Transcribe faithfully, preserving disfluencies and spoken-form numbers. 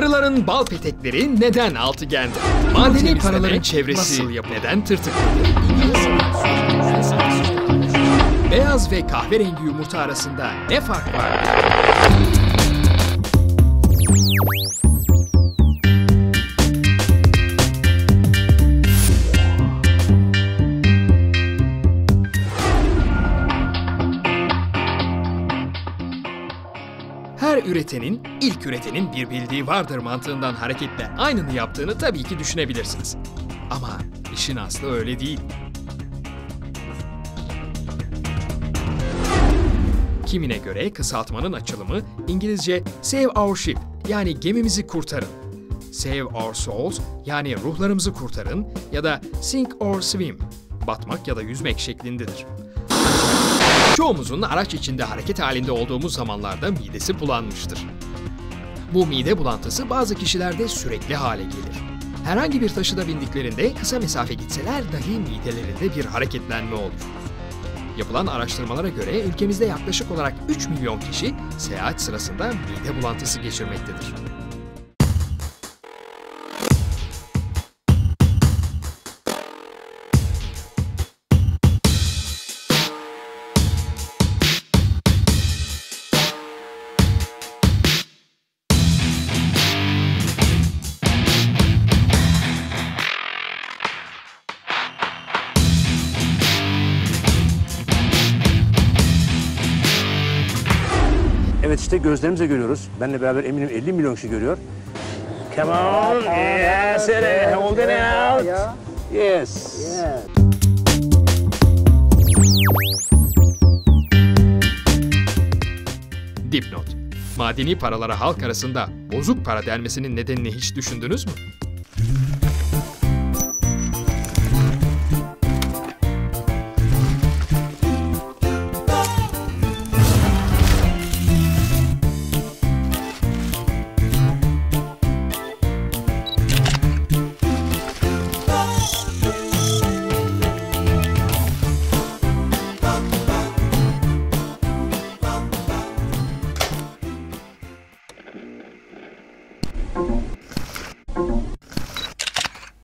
Arıların bal petekleri neden altıgendir? Madeni paraların çevresi nasıl yapılır? Neden tırtıklıdır? Beyaz ve kahverengi yumurta arasında ne fark var? Her üretenin, ilk üretenin bir bildiği vardır mantığından hareketle aynını yaptığını tabii ki düşünebilirsiniz. Ama işin aslı öyle değil. Kimine göre kısaltmanın açılımı İngilizce Save Our Ship yani gemimizi kurtarın, Save Our Souls yani ruhlarımızı kurtarın ya da Sink or Swim, batmak ya da yüzmek şeklindedir. Çoğumuzun araç içinde hareket halinde olduğumuz zamanlarda midesi bulanmıştır. Bu mide bulantısı bazı kişilerde sürekli hale gelir. Herhangi bir taşıda bindiklerinde kısa mesafe gitseler dahi midelerinde bir hareketlenme olur. Yapılan araştırmalara göre ülkemizde yaklaşık olarak üç milyon kişi seyahat sırasında mide bulantısı geçirmektedir. Evet işte gözlerimizle görüyoruz. Benle beraber eminim elli milyon kişi görüyor. Come on, yes, hold it out. Yes. Dipnot. Madeni paralara halk arasında bozuk para denmesinin nedenini hiç düşündünüz mü?